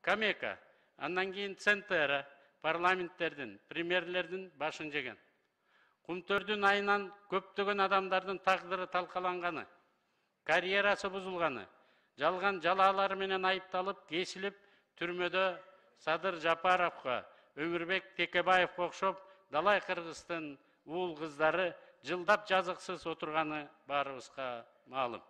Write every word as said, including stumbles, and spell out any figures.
Камека, андан кийин Центера, парламенттердин, премьерлердин башын жеген. Кумтөрдүн айынан көптөгөн адамдардын тагдыры талкаланганы, карьерасы бузулганы, жалган жалаалары менен айыпталып, кесилип, түрмөдө Садыр Жапаровго, Өмүрбек Текебаевге окшоп, далай Кыргыздын уул кыздары жылдап жазыксыз отурганы баарыбызга маалым.